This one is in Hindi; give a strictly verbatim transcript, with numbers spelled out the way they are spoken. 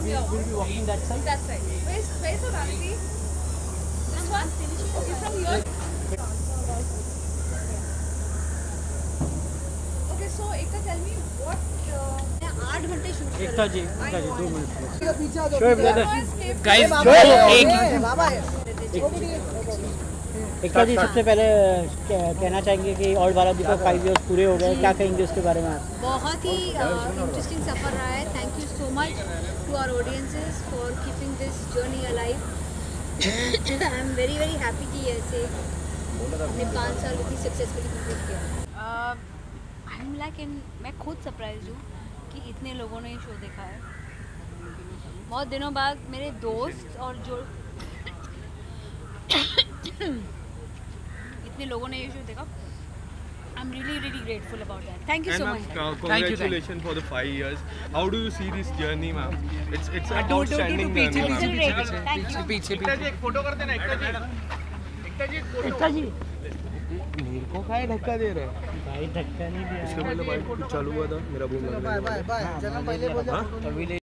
we will be walking that side. That side. Where's where's the vanity? This one? Is from your. Okay, so Ekta, tell me what. आठ घंटे शूट कर एकता जी, एकता जी दो मिनट. Shoaib brother. Guys, जो एक एकता जी सबसे पहले कहना चाहेंगे कि और बालाजी का फाइव इयर्स पूरे हो गए, क्या कहेंगे उसके बारे में आप? बहुत ही इंटरेस्टिंग सफ़र रहा है. Thank you so much to our audiences for keeping this journey alive. I am very very happy कि ऐसे हमने पाँच साल इतनी सक्सेसफुली कंप्लीट किया. आई एम लाइक इन मैं खुद सरप्राइज हूँ कि इतने लोगों ने ये शो देखा है. बहुत दिनों बाद मेरे दोस्त और जो इतने लोगों ने ये शो देखा. I'm really really grateful about that. Thank you and so ma'am, much. Uh, congratulations for the five years. How do you see this journey, ma'am? It's it's an outstanding journey, ma'am. Thank you. पीछे एकता जी एक फोटो कर देना. एकता जी एकता जी एक फोटो. एकता जी मेरे को काहे धक्का दे रहा है? भाई धक्का नहीं दिया. इसके मतलब भाई कुछ चालू हुआ था मेरा बोल. Bye bye bye. चलो पहले बोल.